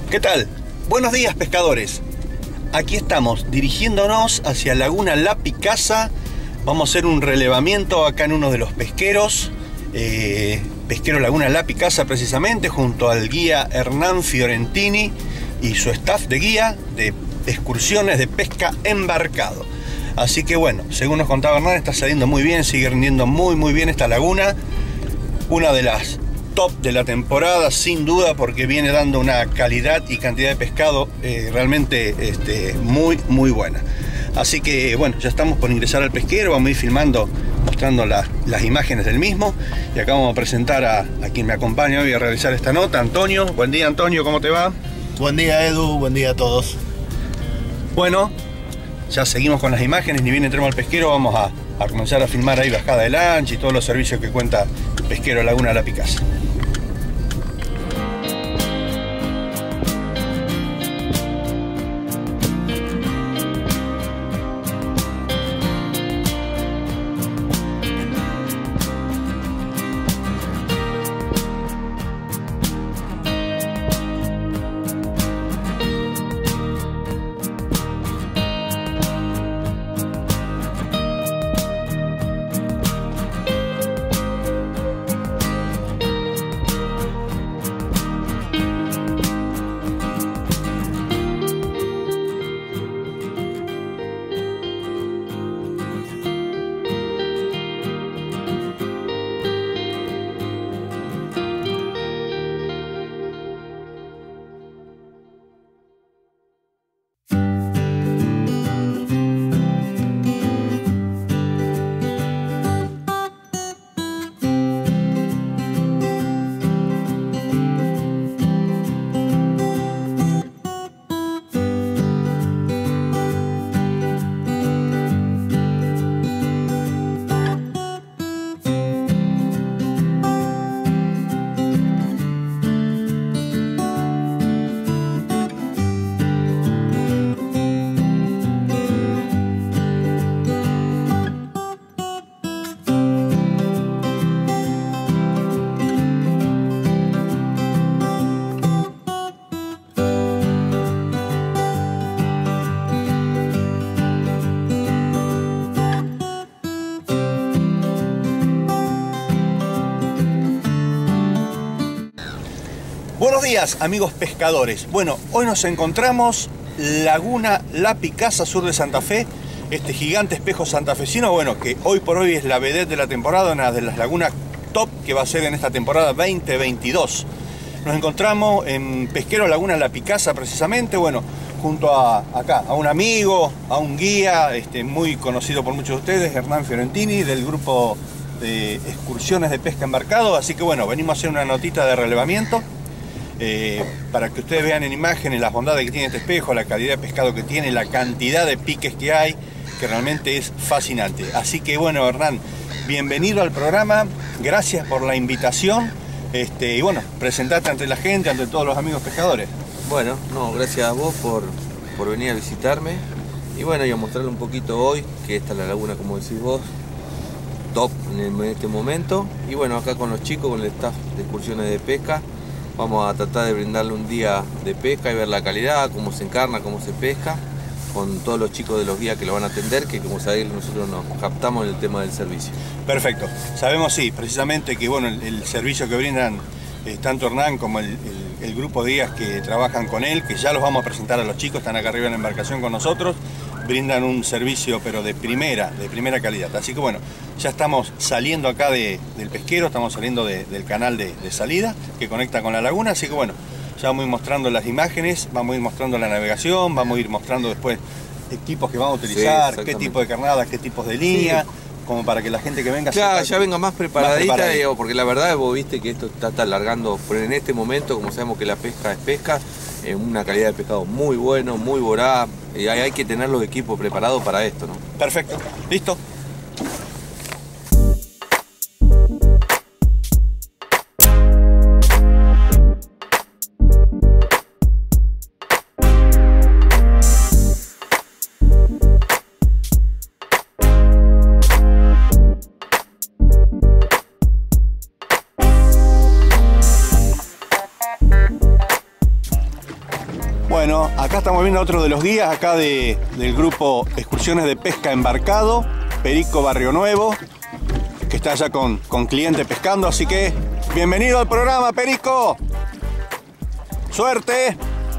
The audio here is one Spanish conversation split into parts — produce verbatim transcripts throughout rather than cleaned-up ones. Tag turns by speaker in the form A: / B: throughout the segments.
A: ¿Qué tal? Buenos días, pescadores. Aquí estamos dirigiéndonos hacia Laguna La Picasa. Vamos a hacer un relevamiento acá en uno de los pesqueros, eh, pesquero Laguna La Picasa precisamente, junto al guía Hernán Fiorentini y su staff de guía de excursiones de pesca embarcado. Así que bueno, según nos contaba Hernán, está saliendo muy bien, sigue rindiendo muy muy bien esta laguna. Una de las top de la temporada, sin duda, porque viene dando una calidad y cantidad de pescado eh, realmente este, muy muy buena. Así que bueno, ya estamos por ingresar al pesquero, vamos a ir filmando, mostrando la, las imágenes del mismo. Y acá vamos a presentar a, a quien me acompaña hoy a realizar esta nota, Antonio. Buen día, Antonio, ¿cómo te va?
B: Buen día, Edu, buen día a todos.
A: Bueno, ya seguimos con las imágenes, ni bien entremos al pesquero, vamos a, a comenzar a filmar ahí bajada de lancha y todos los servicios que cuenta el pesquero Laguna La Picasa. Buenos días, amigos pescadores. Bueno, hoy nos encontramos Laguna La Picasa, sur de Santa Fe, este gigante espejo santafesino, bueno, que hoy por hoy es la vedette de la temporada, una de las lagunas top que va a ser en esta temporada veinte veintidós. Nos encontramos en pesquero Laguna La Picasa precisamente, bueno, junto a acá, a un amigo, a un guía este, muy conocido por muchos de ustedes, Hernán Fiorentini, del grupo de excursiones de pesca embarcado. Así que bueno, venimos a hacer una notita de relevamiento. Eh, para que ustedes vean en imágenes las bondades que tiene este espejo, la calidad de pescado que tiene, la cantidad de piques que hay, que realmente es fascinante. Así que bueno, Hernán, bienvenido al programa, gracias por la invitación, este, y bueno, presentate ante la gente, ante todos los amigos pescadores.
C: Bueno, no, gracias a vos por, por venir a visitarme, y bueno, y a mostrarle un poquito hoy, que esta es la laguna, como decís vos, top en, el, en este momento, y bueno, acá con los chicos, con el staff de excursiones de pesca, vamos a tratar de brindarle un día de pesca y ver la calidad, cómo se encarna, cómo se pesca, con todos los chicos de los guías que lo van a atender, que como sabéis nosotros nos captamos en el tema del servicio.
A: Perfecto. Sabemos, sí, precisamente que bueno, el, el servicio que brindan eh, tanto Hernán como el, el, el grupo de guías que trabajan con él, que ya los vamos a presentar a los chicos, están acá arriba en la embarcación con nosotros, brindan un servicio pero de primera, de primera calidad. Así que bueno, ya estamos saliendo acá de, del pesquero, estamos saliendo de, del canal de, de salida que conecta con la laguna, así que bueno, ya vamos a ir mostrando las imágenes, vamos a ir mostrando la navegación, vamos a ir mostrando después equipos que vamos a utilizar, sí, qué tipo de carnadas, qué tipos de línea, sí, como para que la gente que venga...
C: Ya, ya venga más preparadita,
A: más preparadita.
C: Digo, porque la verdad vos viste que esto está, está alargando, pero en este momento, como sabemos que la pesca es pesca, eh, una calidad de pescado muy bueno, muy voraz, y hay, hay que tener los equipos preparados para esto, ¿no?
A: Perfecto, listo. Acá estamos viendo a otro de los guías, acá de, del grupo Excursiones de Pesca Embarcado, Perico Barrio Nuevo, que está allá con, con cliente pescando, así que bienvenido al programa, Perico. ¡Suerte!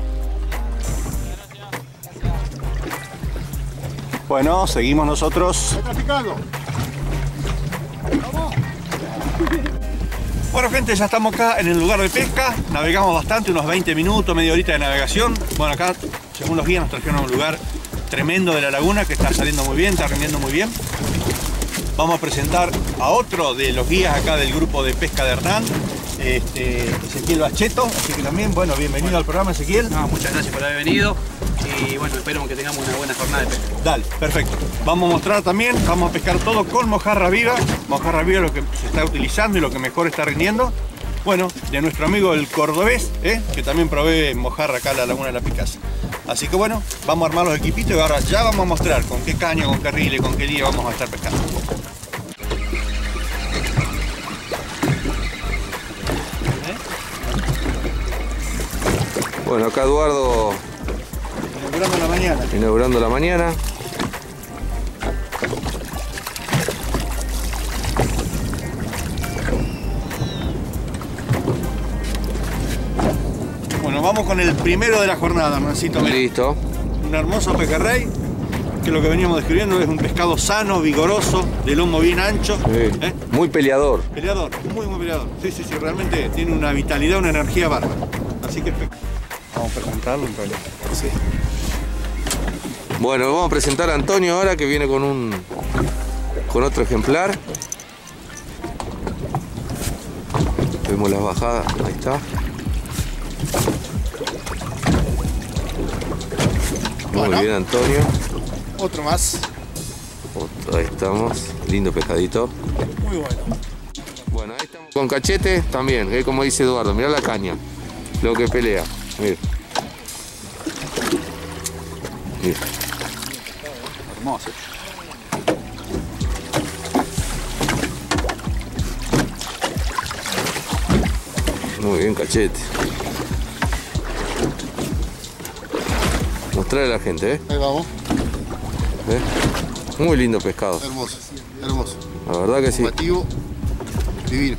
A: Bueno, seguimos nosotros.
B: ¿Está picando? ¡Vamos!
A: Bueno, gente, ya estamos acá en el lugar de pesca. Navegamos bastante, unos veinte minutos, media horita de navegación. Bueno, acá, según los guías, nos trajeron a un lugar tremendo de la laguna que está saliendo muy bien, está rindiendo muy bien. Vamos a presentar a otro de los guías acá del grupo de pesca de Hernán, este, Ezequiel Bacheto. Así que también, bueno, bienvenido bueno. al programa, Ezequiel.
D: No, muchas gracias por haber venido y bueno, espero que tengamos una buena jornada de pesca.
A: Dale, perfecto. Vamos a mostrar también, vamos a pescar todo con mojarra viva. Mojarra viva es lo que se está utilizando y lo que mejor está rindiendo. Bueno, de nuestro amigo el cordobés, ¿eh? que también provee mojarra acá en la Laguna de la Picasa. Así que bueno, vamos a armar los equipitos y ahora ya vamos a mostrar con qué caña, con qué rile, con qué día vamos a estar pescando.
C: Bueno, acá Eduardo
A: inaugurando la mañana.
C: Inaugurando la mañana.
A: Bueno, vamos con el primero de la jornada, Hernancito.
C: Listo.
A: Un hermoso pejerrey, que lo que veníamos describiendo es un pescado sano, vigoroso, de lomo bien ancho.
C: Sí.
A: ¿eh?
C: Muy peleador.
A: Peleador, muy muy peleador. Sí, sí, sí, realmente tiene una vitalidad, una energía bárbara. Así que vamos a presentarlo en realidad. Sí.
C: Bueno, vamos a presentar a Antonio ahora, que viene con un con otro ejemplar. Vemos las bajadas, ahí está. Muy
B: Bueno.
C: bien, Antonio.
B: Otro más.
C: Otro, ahí estamos. Lindo pescadito.
B: Muy bueno.
C: Bueno, ahí estamos con cachete también, eh, como dice Eduardo. Mirá la caña, lo que pelea. Mira. Mira.
A: Hermoso.
C: Muy bien, cachete. Mostrarle a la gente, ¿eh?
B: Ahí vamos.
C: ¿Eh? Muy lindo pescado.
B: Hermoso. Hermoso.
C: La verdad que sí.
B: Combativo. Divino.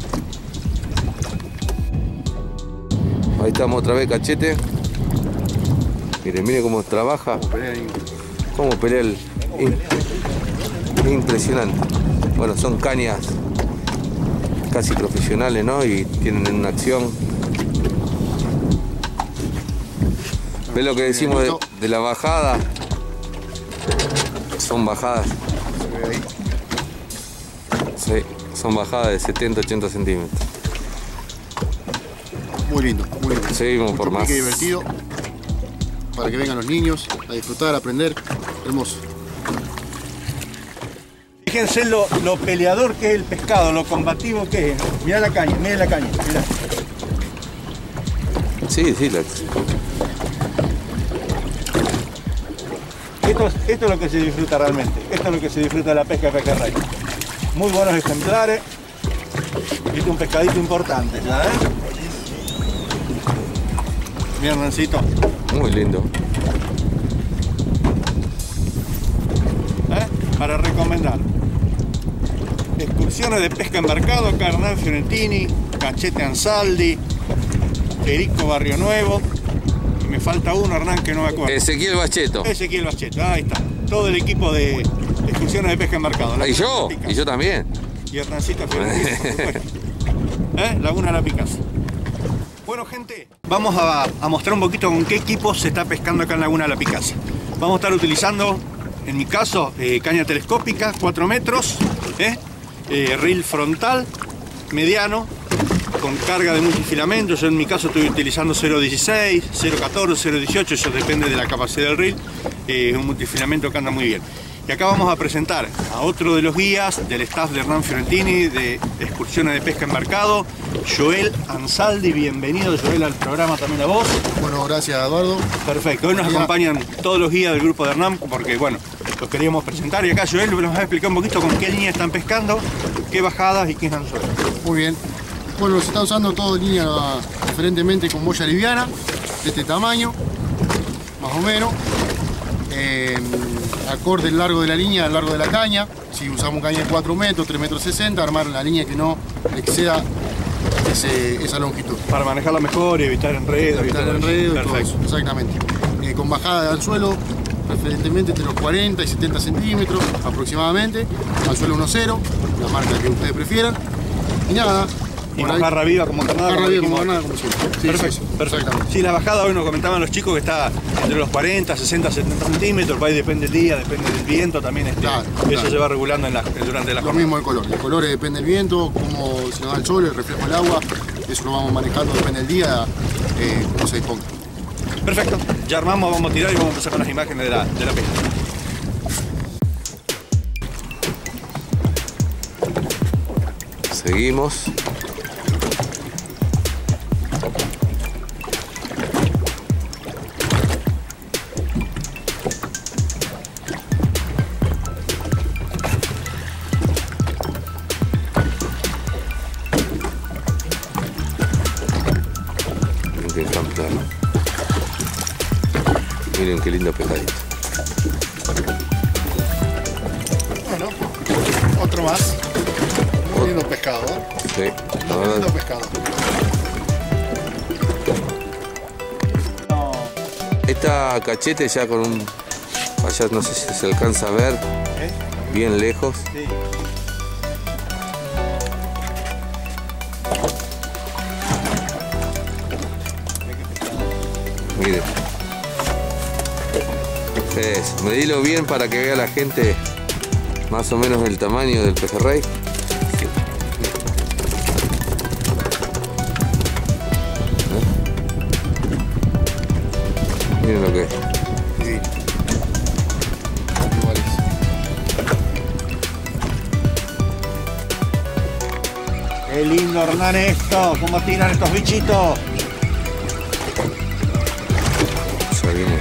C: Ahí estamos otra vez, cachete. Miren, miren cómo trabaja. Cómo pelea el... Impresionante. Bueno, son cañas casi profesionales, ¿no? Y tienen una acción. ¿Ves lo que decimos de, de la bajada? Son bajadas. Sí, son bajadas de setenta a ochenta centímetros.
B: Muy lindo, muy lindo.
C: Seguimos
B: Mucho
C: por más.
B: pique divertido. Para que vengan los niños a disfrutar, a aprender. Hermoso.
A: Fíjense lo, lo peleador que es el pescado, lo combativo que es. Mirá la caña, mirá la caña, mirá.
C: Sí, sí, la...
A: Esto es, esto es lo que se disfruta realmente. Esto es lo que se disfruta de la pesca de pejerrey. Muy buenos ejemplares. Este es un pescadito importante, ¿ya? ¿eh? Bien, Hernancito.
C: Muy lindo.
A: ¿Eh? Para recomendar. Excursiones de pesca embarcado, acá Hernán Fiorentini, Cachete Ansaldi, Perico Barrio Nuevo. Y me falta uno, Hernán, que no me acuerdo.
C: Ezequiel Bacheto.
A: Ezequiel Bacheto, ahí está. Todo el equipo de excursiones de pesca embarcado.
C: Ah, y yo, y yo también.
A: Y Hernancito Fiorentini, por supuesto. ¿Eh? Laguna de la Picasa. Bueno, gente, vamos a, a mostrar un poquito con qué equipo se está pescando acá en Laguna de la Picasa. Vamos a estar utilizando, en mi caso, eh, caña telescópica, cuatro metros, ¿eh? Eh, reel frontal, mediano, con carga de multifilamento. Yo en mi caso estoy utilizando cero dieciséis, cero catorce, cero dieciocho, eso depende de la capacidad del reel. Eh, es un multifilamento que anda muy bien. Y acá vamos a presentar a otro de los guías del staff de Hernán Fiorentini de excursiones de pesca embarcado, Joel Ansaldi. Bienvenido, Joel, al programa, también a vos.
B: Bueno, gracias, Eduardo.
A: Perfecto, hoy nos acompañan todos los guías del grupo de Hernán porque, bueno, los queríamos presentar. Y acá Joel nos va a explicar un poquito con qué línea están pescando, qué bajadas y qué anzuelos.
B: Muy bien. Bueno, se está usando todo línea preferentemente con boya liviana, de este tamaño. más o menos. Eh, acorde el largo de la línea, el largo de la caña. Si usamos caña de cuatro metros, tres metros sesenta, armar la línea que no exceda ese, esa longitud.
A: Para manejarla mejor y evitar enredos.
B: Evitar enredos y todo
A: Perfecto.
B: eso, exactamente. Eh, con bajada al suelo, preferentemente entre los cuarenta y setenta centímetros aproximadamente. Al suelo uno cero, la marca que ustedes prefieran. Y nada.
A: Y mojarra viva como carnada.
B: Mojarra viva como
A: dijimos.
B: carnada, como siempre. Sí,
A: Perfecto,
B: sí, sí,
A: perfecto.
B: exactamente.
A: Sí, la bajada hoy nos comentaban los chicos que está entre los cuarenta, sesenta, setenta centímetros, por ahí depende del día, depende del viento también, este,
B: Claro,
A: eso
B: claro.
A: se va regulando en la, durante la
B: Lo
A: jornada.
B: mismo el color. El color depende del viento, cómo se nos da el sol, el reflejo del agua. Eso lo vamos manejando, depende del día, eh, cómo se disponga.
A: Perfecto, ya armamos, vamos a tirar y vamos a empezar con las imágenes de la, de la pesca.
C: Seguimos. Miren qué ejemplar. Miren qué lindo pescadito.
B: Bueno, otro más. Muy lindo pescado, ¿eh?
C: Sí, la
B: Muy lindo
C: verdad.
B: pescado.
C: Esta cachete ya con un... Allá no sé si se alcanza a ver,
A: ¿Eh?
C: bien lejos.
A: Sí.
C: Miren. Eso, medilo bien para que vea la gente más o menos el tamaño del pejerrey. ¿Eh? Miren lo que es.
B: Sí. Igual es.
A: Qué lindo, Hernán, esto, cómo tiran estos bichitos.
C: Ya viene.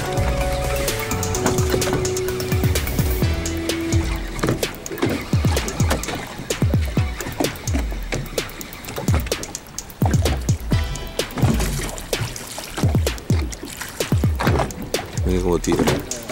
C: Miren cómo tira.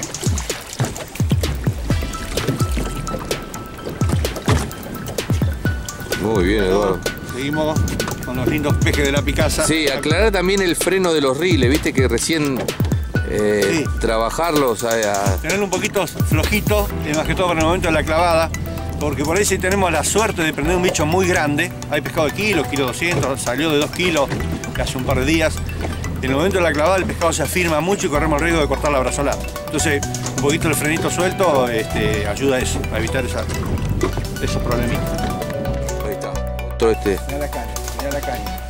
C: Muy bien, Eduardo.
A: Seguimos con los lindos pejes de la Picasa.
C: Sí, aclarar también el freno de los riles, viste que recién eh,
A: Sí.
C: trabajarlos a, a-
A: Tenerlo un poquito flojito, y más que todo para el momento de la clavada, porque por ahí si tenemos la suerte de prender un bicho muy grande, hay pescado de kilo, kilo doscientos, salió de dos kilos hace un par de días, en el momento de la clavada el pescado se afirma mucho y corremos el riesgo de cortar la brazolada. Entonces, un poquito el frenito suelto este, ayuda a eso, a evitar esa, esos problemitas.
C: Ahí está. Otro este.
A: Mirá la caña, mirá la caña.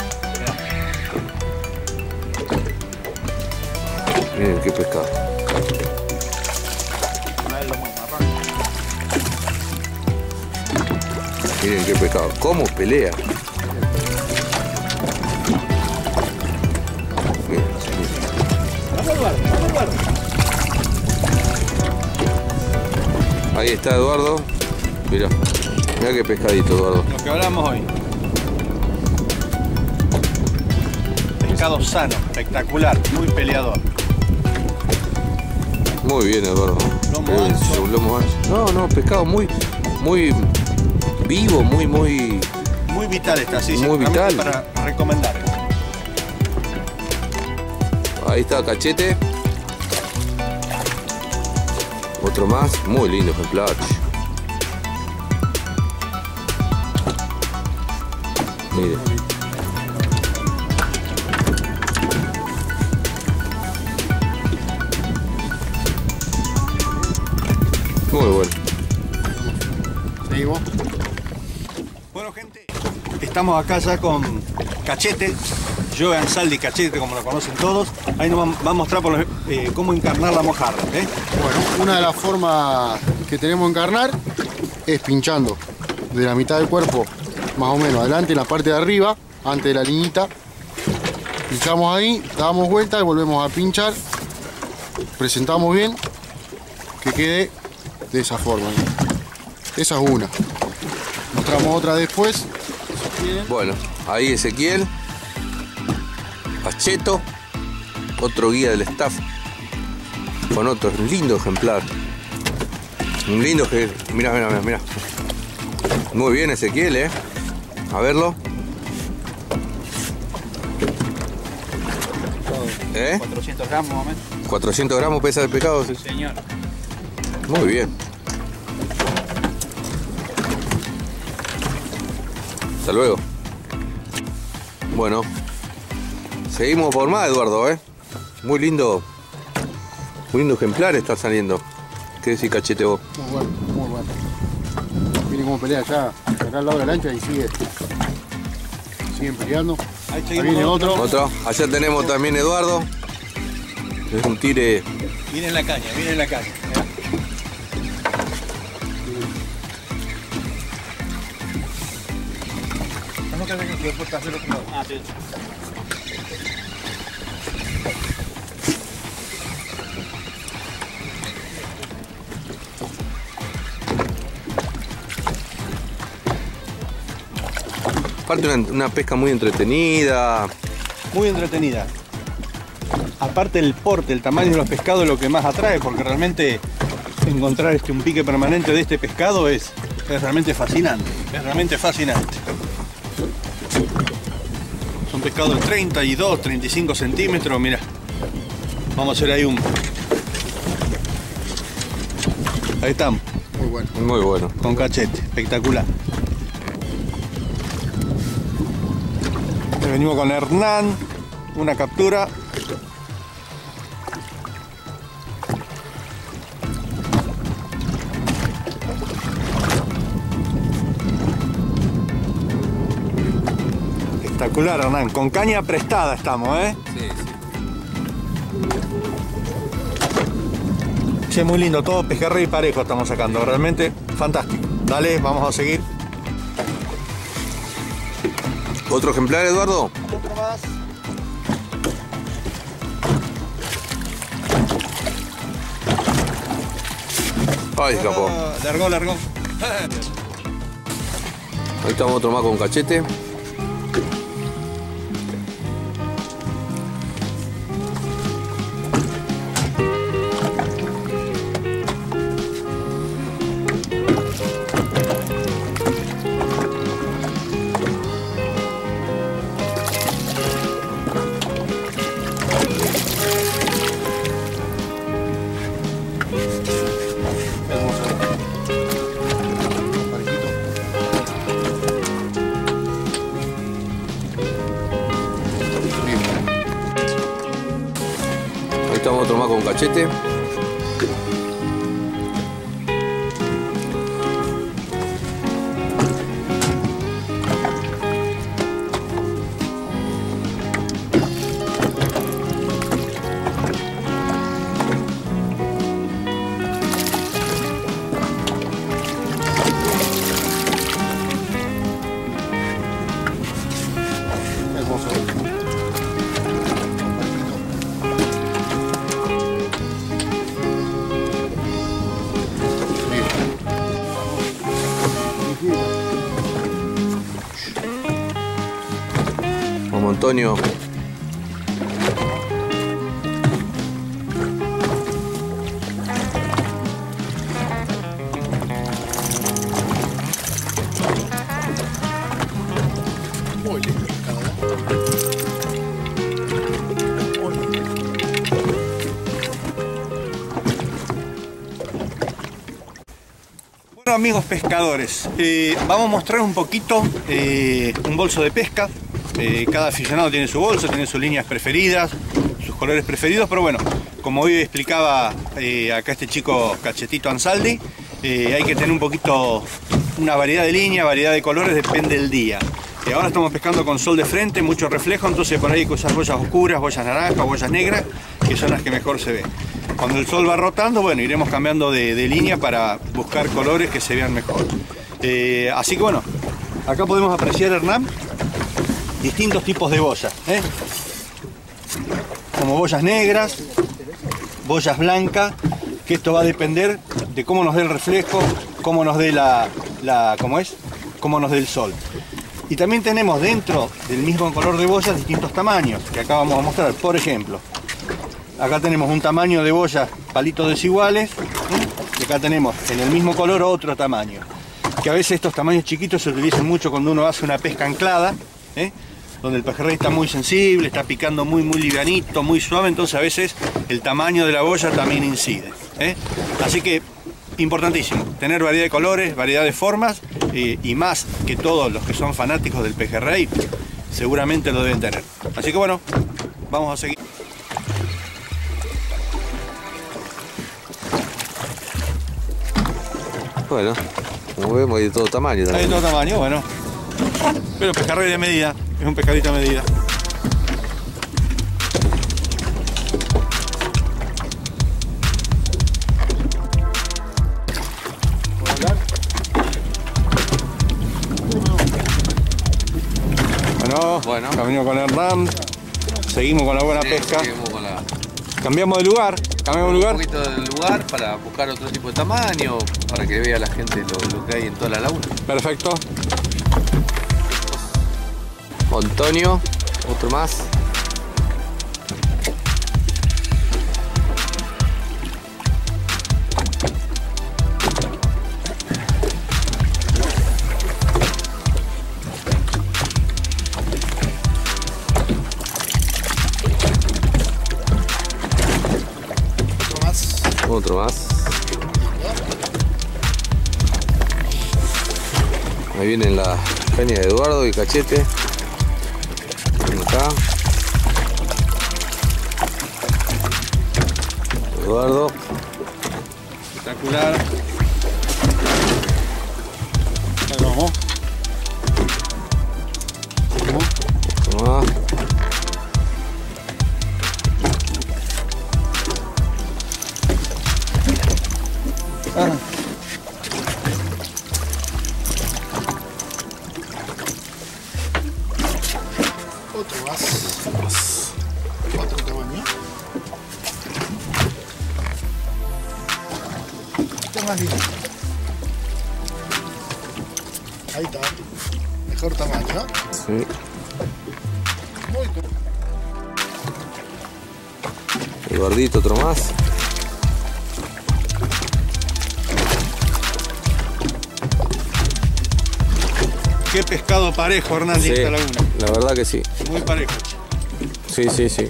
C: Miren qué pescado. Miren qué pescado. ¿Cómo pelea? Miren, miren. Ahí está Eduardo. Mira, mira qué pescadito, Eduardo.
A: Lo que hablamos hoy. Pescado sano, espectacular, muy peleador.
C: Muy bien, Eduardo.
A: Lomo
C: Qué bien,
A: ancho.
C: un lomo ancho. No, no, pescado muy, muy vivo, muy, muy.
A: Muy vital está, sí,
C: Muy
A: sí,
C: vital.
A: para recomendar.
C: Ahí está cachete. Otro más, muy lindo ejemplar. Mire. Muy bueno.
B: Seguimos.
A: Bueno, gente, estamos acá ya con Cachete, Joe Ansaldi Cachete, como lo conocen todos. Ahí nos va va a mostrar por, eh, cómo encarnar la mojarra. ¿eh?
B: Bueno, una de las formas que tenemos de encarnar es pinchando de la mitad del cuerpo, más o menos adelante en la parte de arriba, antes de la liñita. Pinchamos ahí, damos vuelta y volvemos a pinchar. Presentamos bien, que quede de esa forma. Esa es una. Mostramos otra después. Si quieren.
C: Bueno, ahí Ezequiel. Pacheto. Otro guía del staff con otro lindo ejemplar. Un lindo que. Mira, mira, mira, mira. Muy bien, Ezequiel, eh. A verlo. ¿Eh?
D: cuatrocientos gramos más o menos.
C: cuatrocientos gramos pesa el pescado, sí.
D: Señor.
C: Muy bien. Hasta luego. Bueno, seguimos por más, Eduardo, ¿eh? Muy lindo. Muy lindo ejemplar está saliendo. ¿Qué decís, Cachete, vos?
B: Muy bueno, muy bueno. Miren cómo pelea allá, acá al lado de la lancha y sigue. Siguen peleando.
A: Ahí
B: Ahí viene otro.
C: Otro. Allá tenemos también Eduardo. Es un tire.
A: Miren la caña, miren la caña. Mirá. No te dejes que después te hacer otro lado.
D: Ah, sí.
C: Aparte una, una pesca muy entretenida.
A: Muy entretenida. Aparte el porte, el tamaño de los pescados es lo que más atrae, porque realmente encontrar este, un pique permanente de este pescado es, es realmente fascinante. Es realmente fascinante. Son pescados de treinta y dos, treinta y cinco centímetros, mira. Vamos a hacer ahí un... Ahí estamos,
B: Muy bueno.
C: Muy bueno.
A: con Cachete, espectacular. Venimos con Hernán, una captura. Espectacular, Hernán, con caña prestada estamos, ¿eh?
C: Sí, sí.
A: Sí, muy lindo, todo pejerrey y parejo estamos sacando, realmente fantástico. Dale, vamos a seguir.
C: ¿Otro ejemplar, Eduardo?
A: Otro más.
C: Ay, escapó.
A: Ah, largó, largó.
C: Ahí estamos otro más con Cachete. Ahí estamos otro más con Cachete.
B: Hermoso.
C: Vamos, Antonio.
B: Muy lindo pescado.
A: Bueno, amigos pescadores, eh, vamos a mostrar un poquito eh, un bolso de pesca. Eh, cada aficionado tiene su bolso, tiene sus líneas preferidas, sus colores preferidos, pero bueno, como hoy explicaba eh, acá este chico Cachetito Ansaldi, eh, hay que tener un poquito, una variedad de líneas, variedad de colores, depende del día. Eh, ahora estamos pescando con sol de frente, mucho reflejo, entonces por ahí hay que usar boyas oscuras, boyas naranjas, boyas negras, que son las que mejor se ven. Cuando el sol va rotando, bueno, iremos cambiando de, de línea para buscar colores que se vean mejor. Eh, así que bueno, acá podemos apreciar, Hernán, distintos tipos de boyas, ¿eh? Como boyas negras, boyas blancas, que esto va a depender de cómo nos dé el reflejo, cómo nos dé la, la ¿cómo es? Cómo nos dé el sol. Y también tenemos dentro del mismo color de boyas distintos tamaños, que acá vamos a mostrar. Por ejemplo, acá tenemos un tamaño de boya palitos desiguales. ¿eh? Y acá tenemos en el mismo color otro tamaño. Que a veces estos tamaños chiquitos se utilizan mucho cuando uno hace una pesca anclada, ¿eh? Donde el pejerrey está muy sensible, está picando muy muy livianito, muy suave, entonces a veces el tamaño de la boya también incide. ¿eh? Así que importantísimo, tener variedad de colores, variedad de formas, eh, y más que todos los que son fanáticos del pejerrey, seguramente lo deben tener. Así que bueno, vamos a seguir.
C: Bueno, como vemos hay de todo tamaño también.
A: Hay de todo tamaño, bueno. Pero pejerrey de medida, es un pescadito a medida. Bueno,
C: Bueno.
A: camino con Hernán. Seguimos con la buena
C: Sí,
A: pesca.
C: seguimos con la-
A: Cambiamos de lugar, cambiamos de lugar.
C: Un poquito del lugar para buscar otro tipo de tamaño, para que vea la gente lo, lo que hay en toda la laguna.
A: Perfecto.
C: Antonio, otro más. Otro más. Ahí vienen las cañas de Eduardo y Cachete. Acá. Eduardo.
A: Espectacular.
B: Ahí vamos. Vamos.
C: Otro más.
A: Ah.
B: Otro más. Otro tamaño. Este es más lindo. Ahí está. Mejor tamaño.
C: Sí.
B: Muy corto.
C: Eduardito, otro más.
A: Qué pescado parejo, Hernán,
C: Sí,
A: de esta laguna.
C: la verdad que sí.
A: Muy parejo.
C: Sí, sí, sí.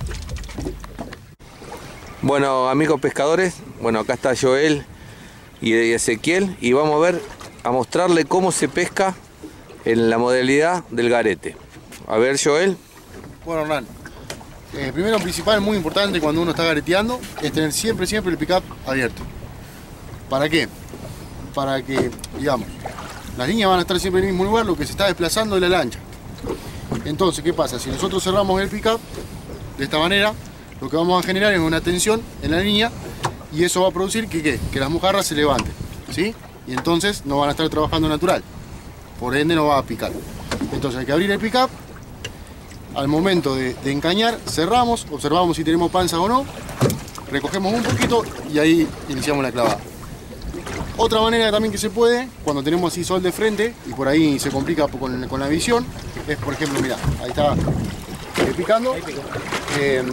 C: Bueno, amigos pescadores, bueno, acá está Joel y Ezequiel y vamos a ver, a mostrarle cómo se pesca en la modalidad del garete. A ver, Joel.
B: Bueno, Hernán, eh, primero principal, muy importante cuando uno está gareteando, es tener siempre, siempre el pick-up abierto. ¿Para qué? Para que, digamos, las líneas van a estar siempre en el mismo lugar, lo que se está desplazando es la lancha. Entonces, ¿qué pasa? Si nosotros cerramos el pick-up de esta manera, lo que vamos a generar es una tensión en la línea y eso va a producir que, ¿qué? Que las mojarras se levanten, ¿sí? Y entonces no van a estar trabajando natural, por ende no va a picar. Entonces hay que abrir el pick-up. Al momento de, de encañar, cerramos, observamos si tenemos panza o no, recogemos un poquito y ahí iniciamos la clavada. Otra manera también que se puede, cuando tenemos así sol de frente y por ahí se complica con, con la visión, es por ejemplo, mira, ahí está eh, picando. Eh,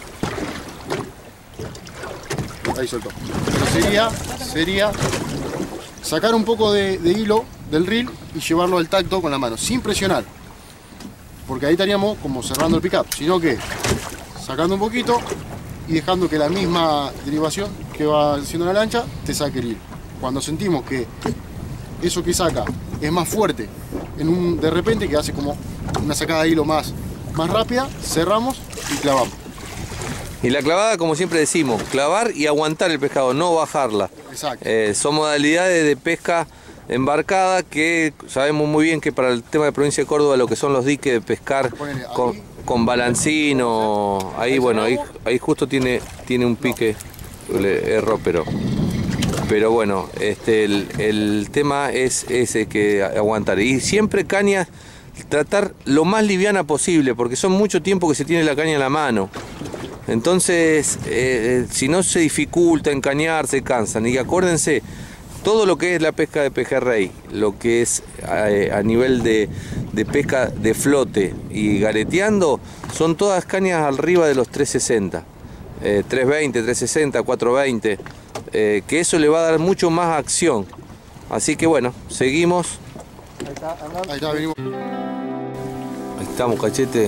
B: ahí soltó. Pero sería, sería sacar un poco de, de hilo del reel y llevarlo al tacto con la mano, sin presionar. Porque ahí estaríamos como cerrando el pick-up, sino que sacando un poquito y dejando que la misma derivación que va haciendo la lancha te saque el hilo. Cuando sentimos que eso que saca es más fuerte, en un, de repente que hace como una sacada de hilo más, más rápida, cerramos y clavamos.
C: Y la clavada, como siempre decimos, clavar y aguantar el pescado, no bajarla.
B: Exacto.
C: Eh, son modalidades de pesca embarcada que sabemos muy bien que para el tema de provincia de Córdoba lo que son los diques de pescar
B: Ponele ahí.
C: con, con balancino, ahí bueno, ahí, ahí justo tiene, tiene un pique, le erró, pero pero bueno, este, el, el tema es ese que aguantar y siempre caña tratar lo más liviana posible porque son mucho tiempo que se tiene la caña en la mano. Entonces, eh, si no se dificulta encañar, se cansan. Y acuérdense, todo lo que es la pesca de pejerrey, lo que es eh, a nivel de, de pesca de flote y gareteando, son todas cañas arriba de los trescientos sesenta. eh, tres veinte, tres sesenta, cuatro veinte, eh, que eso le va a dar mucho más acción. Así que bueno, seguimos.
B: Ahí está, Hernán. Ahí está, venimos.
C: Ahí estamos, Cachete.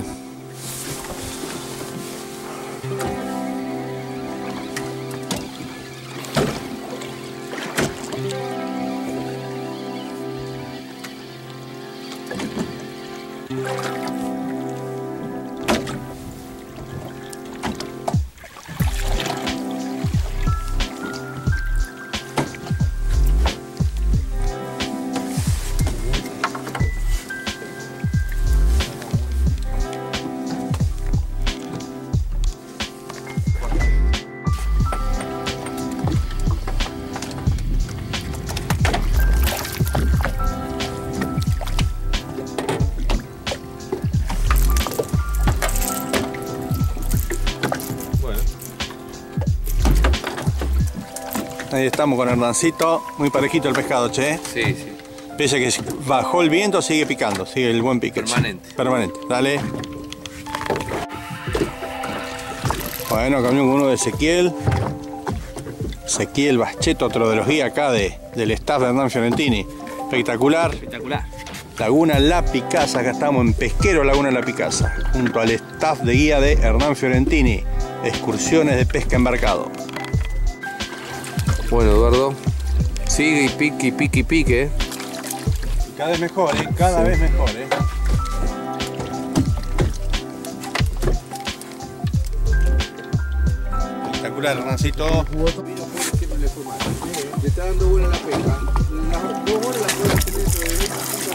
A: Ahí estamos con Hernancito, muy parejito el pescado, che.
C: Sí, sí.
A: Pese a que bajó el viento, sigue picando, sigue el buen pique.
C: Permanente.
A: Permanente, dale. Bueno, cambió con uno de Ezequiel. Ezequiel Bascheto, otro de los guías acá de, del staff de Hernán Fiorentini. Espectacular.
D: Espectacular.
A: Laguna La Picasa, acá estamos en Pesquero Laguna La Picasa, junto al staff de guía de Hernán Fiorentini. Excursiones de pesca embarcado.
C: Bueno, Eduardo, sigue y pique y pique y pique. ¿eh?
A: Cada vez mejor, ¿eh? Cada sí. vez mejor, ¿eh? Espectacular, Hernancito.
C: Le está dando buena la pesca. Las dos horas la puedes tener dentro de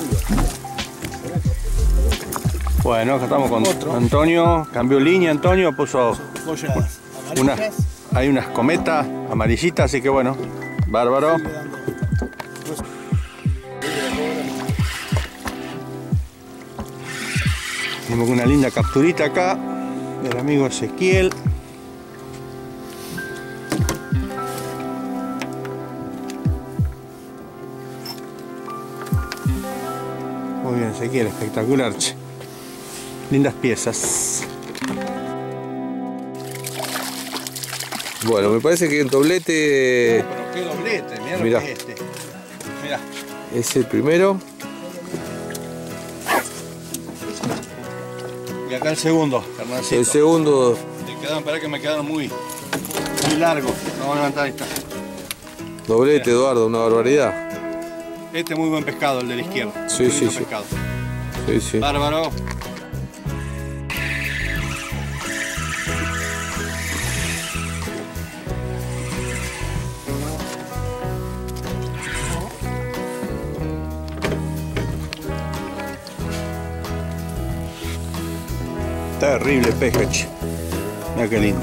C: veinte días.
A: Bueno, acá estamos con Otro. Antonio. Cambió línea, Antonio, puso unas, hay unas cometas amarillitas, así que bueno, bárbaro. Tenemos una linda capturita acá del amigo Ezequiel. Muy bien, Ezequiel, espectacular, che. Lindas piezas.
C: Bueno, me parece que en doblete...
A: No, pero qué doblete, mirá,
C: mirá.
A: Lo que es este. Mirá.
C: Es el primero.
A: Y acá el segundo, Hernancito.
C: El segundo.
A: Te quedaron, para que me quedaron muy, muy largos. Vamos a levantar esta.
C: Doblete, mirá. Eduardo, una barbaridad.
A: Este es muy buen pescado, el de la izquierda.
C: Sí, sí, sí.
A: Pescado.
C: Sí, sí.
A: Bárbaro. Terrible pesca, che. Mira qué lindo.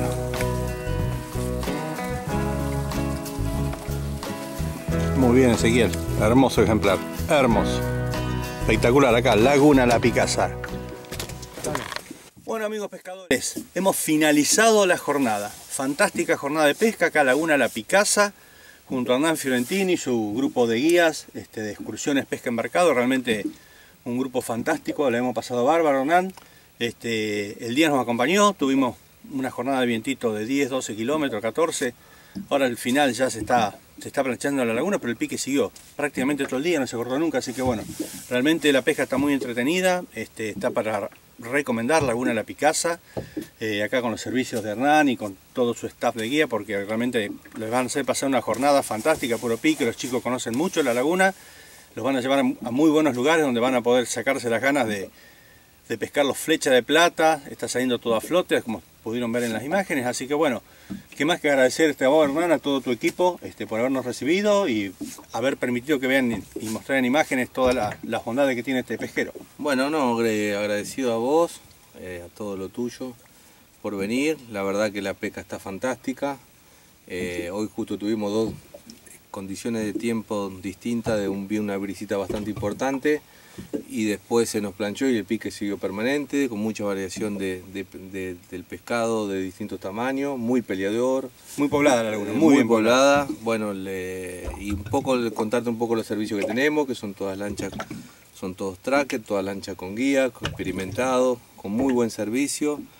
A: Muy bien, Ezequiel. Hermoso ejemplar. Hermoso. Espectacular acá, Laguna La Picasa. Bueno, amigos pescadores, hemos finalizado la jornada. Fantástica jornada de pesca acá, Laguna La Picasa, junto a Hernán Fiorentini y su grupo de guías este, de excursiones pesca embarcado. Realmente un grupo fantástico, le hemos pasado bárbaro, Hernán. Este, el día nos acompañó, tuvimos una jornada de vientito de diez, doce kilómetros, catorce. Ahora al final ya se está, se está planchando la laguna, pero el pique siguió prácticamente todo el día, no se cortó nunca, así que bueno, realmente la pesca está muy entretenida, este, está para recomendar Laguna La Picasa, eh, acá con los servicios de Hernán y con todo su staff de guía, porque realmente les van a hacer pasar una jornada fantástica, puro pique, los chicos conocen mucho la laguna, los van a llevar a muy buenos lugares donde van a poder sacarse las ganas de de pescar los flechas de plata, está saliendo todo a flote, como pudieron ver en las imágenes, así que bueno, qué más que agradecerte a vos, Hernán, a todo tu equipo este, por habernos recibido y haber permitido que vean y mostrar en imágenes todas las la bondades que tiene este pesquero.
C: Bueno, no, agradecido a vos, eh, a todo lo tuyo, por venir, la verdad que la pesca está fantástica, eh, hoy justo tuvimos dos condiciones de tiempo distintas, de un, una brisita bastante importante, y después se nos planchó y el pique siguió permanente, con mucha variación de, de, de, del pescado de distintos tamaños, muy peleador.
A: Muy poblada la laguna,
C: muy, muy bien poblada. poblada. Bueno, le, y un poco contarte un poco los servicios que tenemos, que son todas lanchas, son todos trackers, todas lanchas con guía, con experimentados, con muy buen servicio,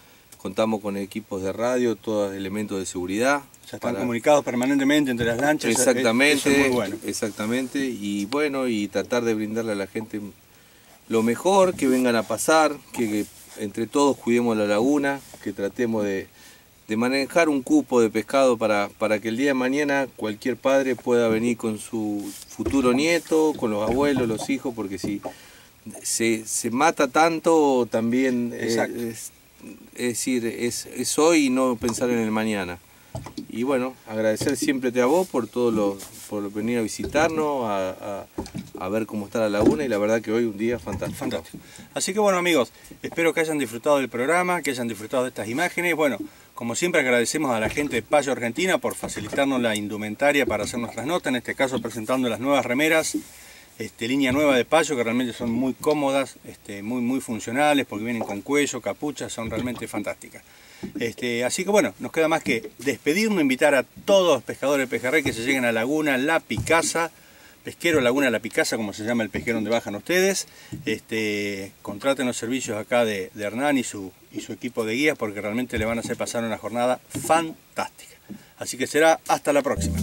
C: contamos con equipos de radio, todos elementos de seguridad.
A: Ya están para... comunicados permanentemente entre las lanchas.
C: Exactamente,
A: eso es muy bueno.
C: Exactamente, y bueno, y tratar de brindarle a la gente lo mejor, que vengan a pasar, que, que entre todos cuidemos la laguna, que tratemos de, de manejar un cupo de pescado para, para que el día de mañana cualquier padre pueda venir con su futuro nieto, con los abuelos, los hijos, porque si se, se mata tanto también, eh, es, es decir, es, es hoy y no pensar en el mañana. Y bueno, agradecer siempre a vos por todo lo, por venir a visitarnos, a, a, a ver cómo está la laguna, y la verdad que hoy un día fantástico.
A: Fantástico. Así que bueno, amigos, espero que hayan disfrutado del programa, que hayan disfrutado de estas imágenes. Bueno, como siempre agradecemos a la gente de Payo Argentina por facilitarnos la indumentaria para hacer nuestras notas, en este caso presentando las nuevas remeras, este, línea nueva de Payo, que realmente son muy cómodas, este, muy, muy funcionales, porque vienen con cuello, capucha, son realmente fantásticas. Este, así que bueno, nos queda más que despedirnos, invitar a todos los pescadores de pejerrey que se lleguen a Laguna La Picasa, pesquero Laguna La Picasa, como se llama el pesquero donde bajan ustedes. Este, contraten los servicios acá de, de Hernán y su, y su equipo de guías, porque realmente le van a hacer pasar una jornada fantástica. Así que será hasta la próxima.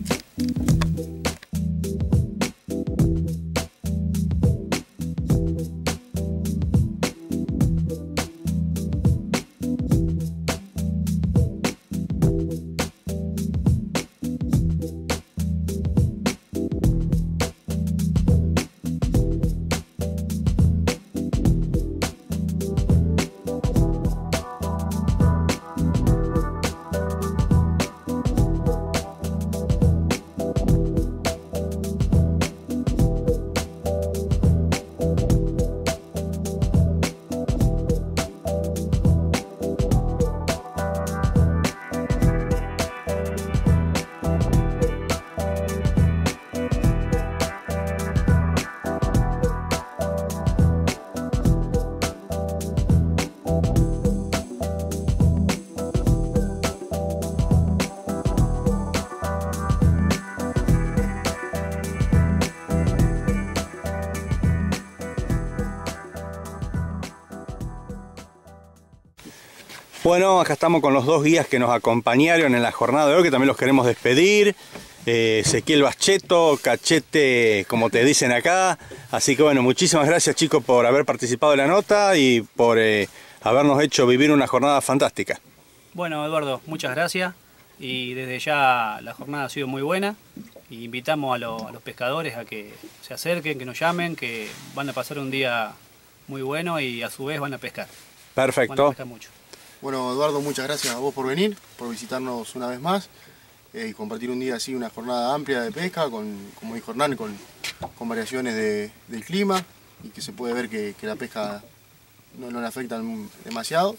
A: Bueno, acá estamos con los dos guías que nos acompañaron en la jornada de hoy, que también los queremos despedir. Eh, Ezequiel Bacheto, Cachete, como te dicen acá. Así que bueno, muchísimas gracias, chicos, por haber participado de la nota y por eh, habernos hecho vivir una jornada fantástica.
D: Bueno, Eduardo, muchas gracias. Y desde ya la jornada ha sido muy buena. Y invitamos a, lo, a los pescadores a que se acerquen, que nos llamen, que van a pasar un día muy bueno y a su vez van a pescar.
A: Perfecto.
D: Van a pescar mucho.
B: Bueno, Eduardo, muchas gracias a vos por venir, por visitarnos una vez más eh, y compartir un día así, una jornada amplia de pesca, con, como dijo Hernán, con, con variaciones de, del clima, y que se puede ver que, que la pesca no, no le afecta demasiado.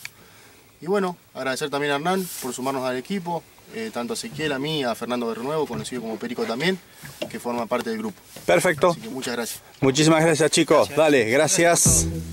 B: Y bueno, agradecer también a Hernán por sumarnos al equipo, eh, tanto a Ezequiel, a mí, a Fernando Berrenuevo, conocido como Perico también, que forma parte del grupo.
A: Perfecto.
B: Así que muchas gracias.
A: Muchísimas gracias, chicos. Gracias. Dale, gracias.